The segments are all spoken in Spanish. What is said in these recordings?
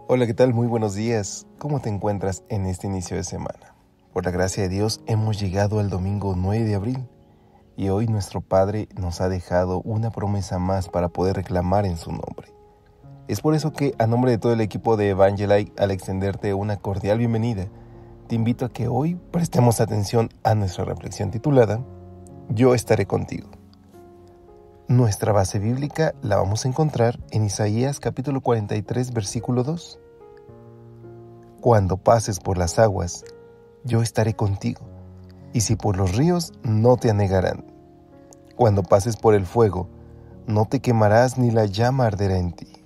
Hola, ¿qué tal? Muy buenos días. ¿Cómo te encuentras en este inicio de semana? Por la gracia de Dios hemos llegado al domingo 9 de abril y hoy nuestro Padre nos ha dejado una promesa más para poder reclamar en su nombre. Es por eso que, a nombre de todo el equipo de Evangelite, al extenderte una cordial bienvenida, te invito a que hoy prestemos atención a nuestra reflexión titulada Yo estaré contigo. Nuestra base bíblica la vamos a encontrar en Isaías capítulo 43, versículo 2. Cuando pases por las aguas, yo estaré contigo, y si por los ríos, no te anegarán. Cuando pases por el fuego, no te quemarás ni la llama arderá en ti.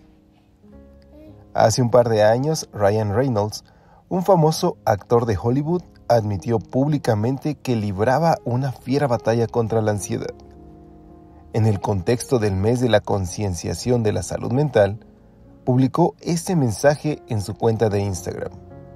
Hace un par de años, Ryan Reynolds, un famoso actor de Hollywood, admitió públicamente que libraba una fiera batalla contra la ansiedad. En el contexto del mes de la concienciación de la salud mental, publicó este mensaje en su cuenta de Instagram.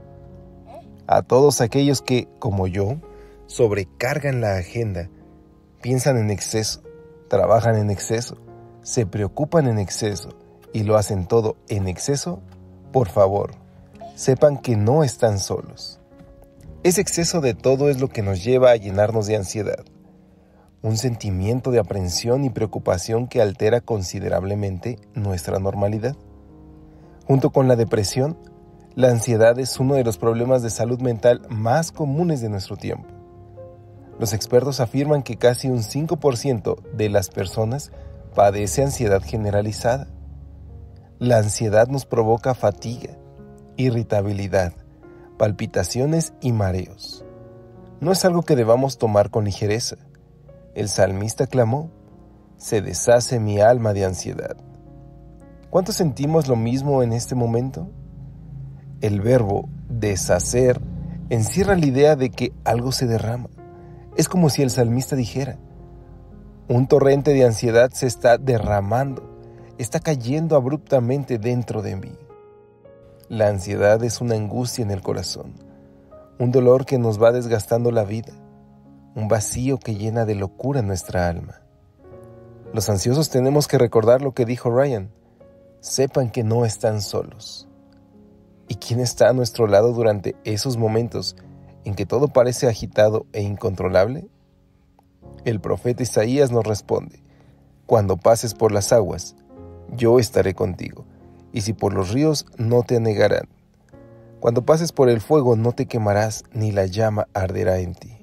A todos aquellos que, como yo, sobrecargan la agenda, piensan en exceso, trabajan en exceso, se preocupan en exceso y lo hacen todo en exceso, por favor, sepan que no están solos. Ese exceso de todo es lo que nos lleva a llenarnos de ansiedad. Un sentimiento de aprensión y preocupación que altera considerablemente nuestra normalidad. Junto con la depresión, la ansiedad es uno de los problemas de salud mental más comunes de nuestro tiempo. Los expertos afirman que casi un 5% de las personas padece ansiedad generalizada. La ansiedad nos provoca fatiga, irritabilidad, palpitaciones y mareos. No es algo que debamos tomar con ligereza. El salmista clamó, «Se deshace mi alma de ansiedad». ¿Cuántos sentimos lo mismo en este momento? El verbo deshacer encierra la idea de que algo se derrama. Es como si el salmista dijera, un torrente de ansiedad se está derramando, está cayendo abruptamente dentro de mí. La ansiedad es una angustia en el corazón, un dolor que nos va desgastando la vida, un vacío que llena de locura nuestra alma. Los ansiosos tenemos que recordar lo que dijo Ryan, sepan que no están solos. ¿Y quién está a nuestro lado durante esos momentos en que todo parece agitado e incontrolable? El profeta Isaías nos responde, cuando pases por las aguas, yo estaré contigo, y si por los ríos, no te anegarán. Cuando pases por el fuego, no te quemarás, ni la llama arderá en ti.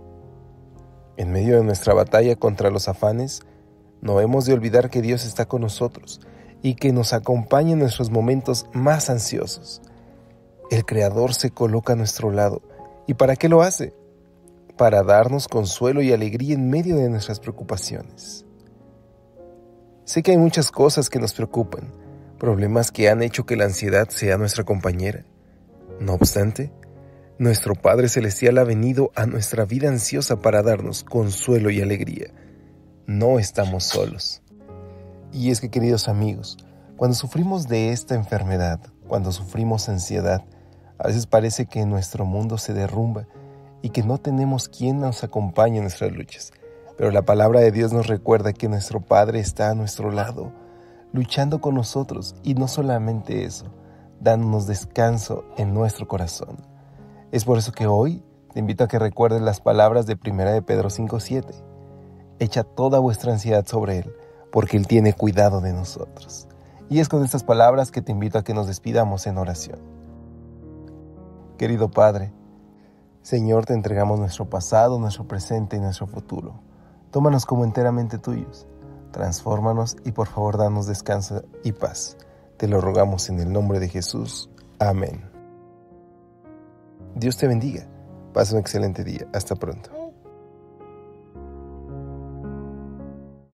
En medio de nuestra batalla contra los afanes, no hemos de olvidar que Dios está con nosotros y que nos acompaña en nuestros momentos más ansiosos. El Creador se coloca a nuestro lado. ¿Y para qué lo hace? Para darnos consuelo y alegría en medio de nuestras preocupaciones. Sé que hay muchas cosas que nos preocupan, problemas que han hecho que la ansiedad sea nuestra compañera. No obstante, nuestro Padre Celestial ha venido a nuestra vida ansiosa para darnos consuelo y alegría. No estamos solos. Y es que, queridos amigos, cuando sufrimos de esta enfermedad, cuando sufrimos ansiedad, a veces parece que nuestro mundo se derrumba y que no tenemos quien nos acompañe en nuestras luchas. Pero la palabra de Dios nos recuerda que nuestro Padre está a nuestro lado, luchando con nosotros, y no solamente eso, dándonos descanso en nuestro corazón. Es por eso que hoy te invito a que recuerdes las palabras de 1 de Pedro 5:7. Echa toda vuestra ansiedad sobre Él, porque Él tiene cuidado de nosotros. Y es con estas palabras que te invito a que nos despidamos en oración. Querido Padre, Señor, te entregamos nuestro pasado, nuestro presente y nuestro futuro. Tómanos como enteramente tuyos. Transfórmanos y por favor danos descanso y paz. Te lo rogamos en el nombre de Jesús. Amén. Dios te bendiga. Pasa un excelente día. Hasta pronto.